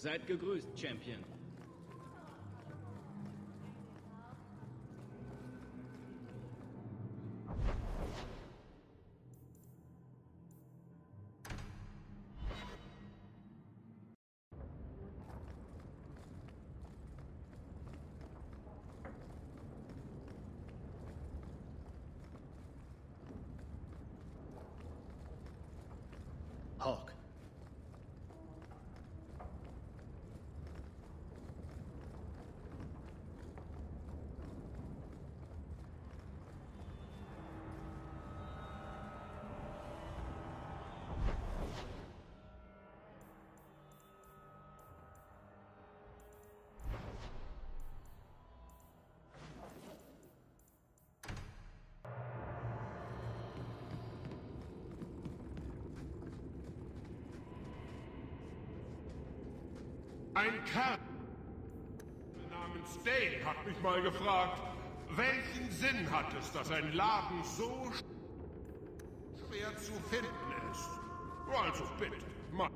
Seid gegrüßt, Champion. Hawk. Ein Kerl namens Dane hat mich mal gefragt, welchen Sinn hat es, dass ein Laden so schwer zu finden ist? Also bitte, Mann.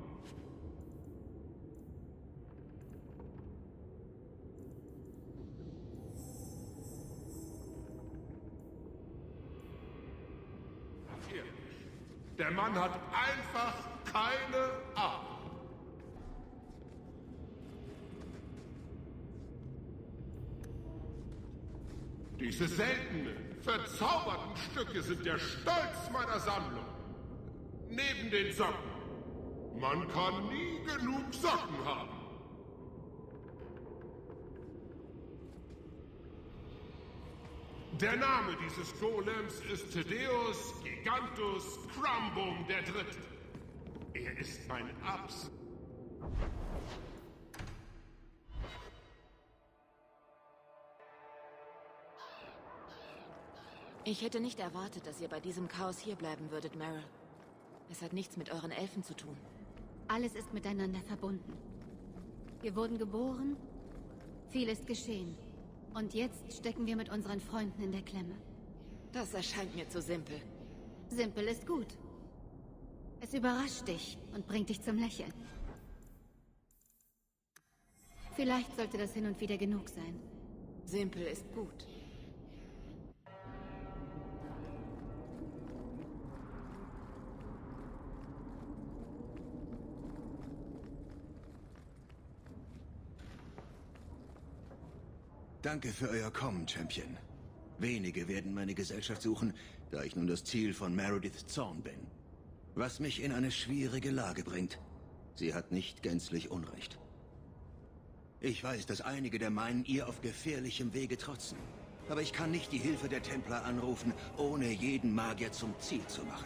Ehrlich, der Mann hat einfach keine Ahnung. Diese seltenen, verzauberten Stücke sind der Stolz meiner Sammlung. Neben den Socken. Man kann nie genug Socken haben. Der Name dieses Golems ist Thaddeus Gigantus Crumbum III. Er ist mein Ich hätte nicht erwartet, dass ihr bei diesem Chaos hierbleiben würdet, Meryl. Es hat nichts mit euren Elfen zu tun. Alles ist miteinander verbunden. Wir wurden geboren, viel ist geschehen. Und jetzt stecken wir mit unseren Freunden in der Klemme. Das erscheint mir zu simpel. Simpel ist gut. Es überrascht dich und bringt dich zum Lächeln. Vielleicht sollte das hin und wieder genug sein. Simpel ist gut. Danke für euer Kommen, Champion. Wenige werden meine Gesellschaft suchen, da ich nun das Ziel von Meredith Zorn bin. Was mich in eine schwierige Lage bringt. Sie hat nicht gänzlich Unrecht. Ich weiß, dass einige der meinen, ihr auf gefährlichem Wege trotzen. Aber ich kann nicht die Hilfe der Templer anrufen, ohne jeden Magier zum Ziel zu machen.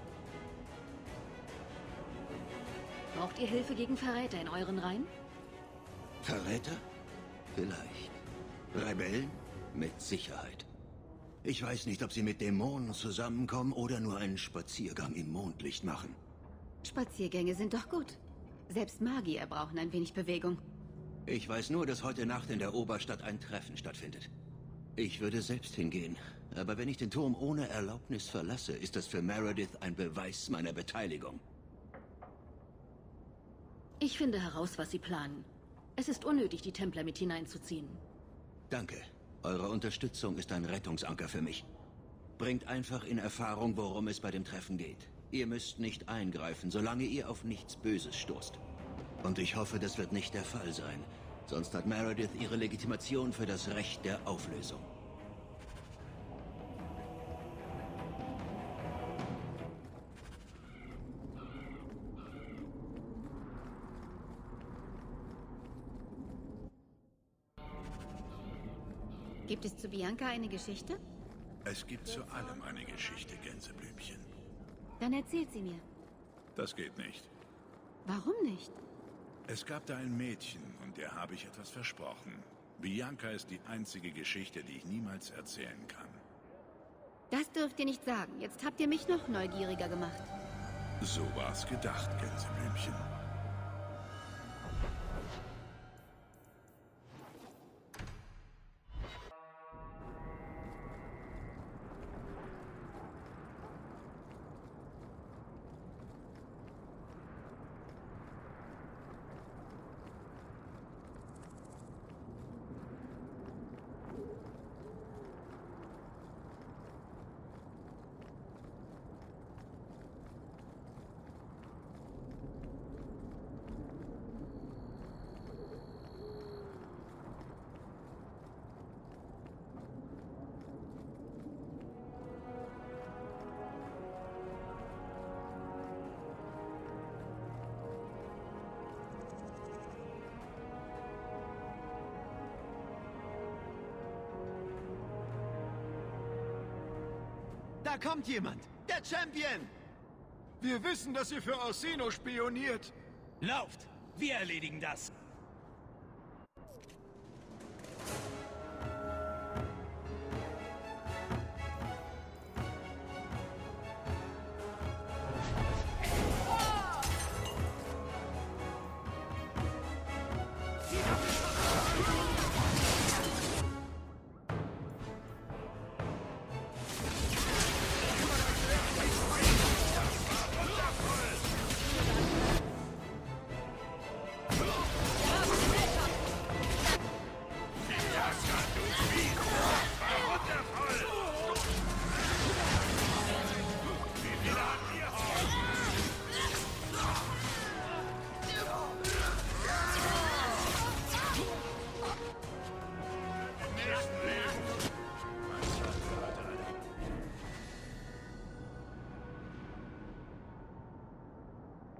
Braucht ihr Hilfe gegen Verräter in euren Reihen? Verräter? Vielleicht. Rebellen? Mit Sicherheit. Ich weiß nicht, ob sie mit Dämonen zusammenkommen oder nur einen Spaziergang im Mondlicht machen. Spaziergänge sind doch gut. Selbst Magier brauchen ein wenig Bewegung. Ich weiß nur, dass heute Nacht in der Oberstadt ein Treffen stattfindet. Ich würde selbst hingehen, aber wenn ich den Turm ohne Erlaubnis verlasse, ist das für Meredith ein Beweis meiner Beteiligung. Ich finde heraus, was sie planen. Es ist unnötig, die Templer mit hineinzuziehen. Danke. Eure Unterstützung ist ein Rettungsanker für mich. Bringt einfach in Erfahrung, worum es bei dem Treffen geht. Ihr müsst nicht eingreifen, solange ihr auf nichts Böses stoßt. Und ich hoffe, das wird nicht der Fall sein. Sonst hat Meredith ihre Legitimation für das Recht der Auflösung. Gibt es zu Bianca eine Geschichte? Es gibt zu allem eine Geschichte, Gänseblümchen. Dann erzählt sie mir. Das geht nicht. Warum nicht? Es gab da ein Mädchen und der habe ich etwas versprochen. Bianca ist die einzige Geschichte, die ich niemals erzählen kann. Das dürft ihr nicht sagen. Jetzt habt ihr mich noch neugieriger gemacht. So war's gedacht, Gänseblümchen. Da kommt jemand! Der Champion! Wir wissen, dass ihr für Orsino spioniert. Lauft! Wir erledigen das!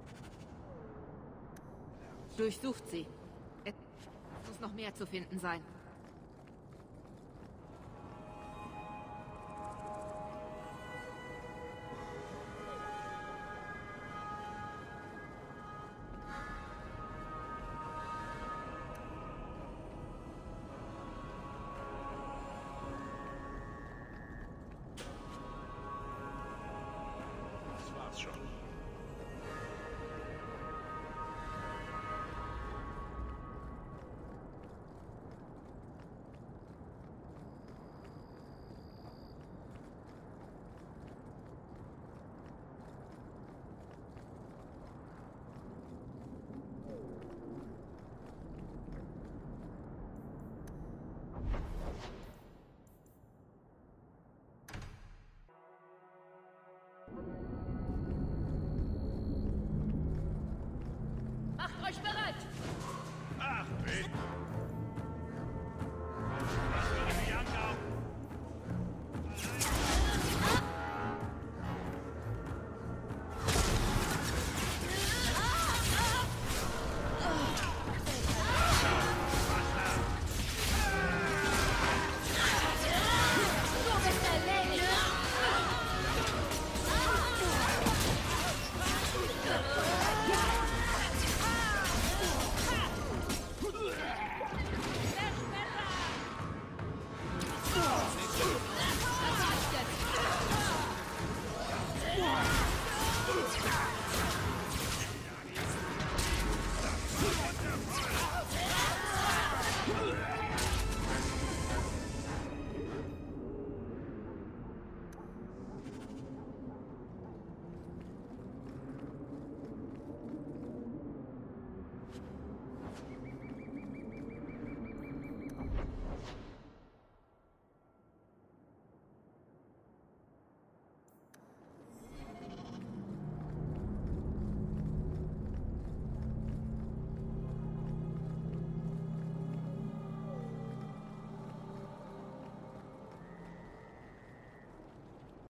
Durchsucht sie. Es muss noch mehr zu finden sein.